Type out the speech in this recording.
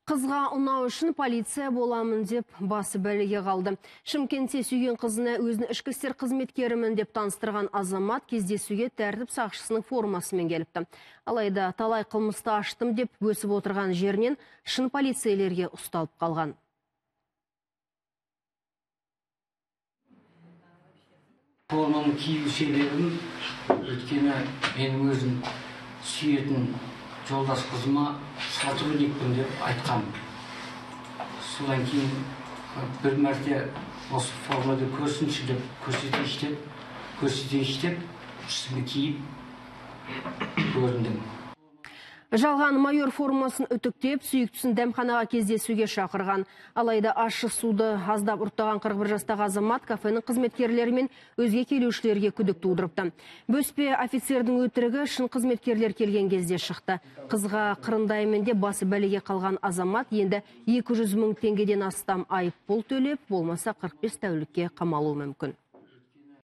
Қызға ұнау үшін полиция боламын деп басы бәлеге қалды. Шымкентте сүйген қызына өзін ішкі істер қызметкерімін деп таныстырған азамат кездесуге тәртіп сақшысының формасымен келіпті. Алайда талай қылмысты аштым деп өсіп отырған жерінен шын полицейлерге ұсталып қалған. Форманы кию себебім, өйткені менің өзім сүйетін жолдас қызыма сотрудникпін деп айтқам. Содан кейін бір мәрте осы формада көрсінші деп көрсетейші деп үстімді киіп көріндім. Жалған майор формасын үтіктеп, сүйіктісін дәмханаға кездесуге шақырған. Алайда ащы суды аздап ұрттаған 41 жастағы азамат кафенің қызметкерлері мен өзге келушілерге күдік тудырыпты. Бөспе офицердің өтірігі шын қызметкерлер келген кезде шықты. Қызға қырындаймын деп басы бәлеге қалған азамат енді 200 000 теңгеден астам айыппұл төлеп, болмаса 45 тәулікке қамалуы мүмкін.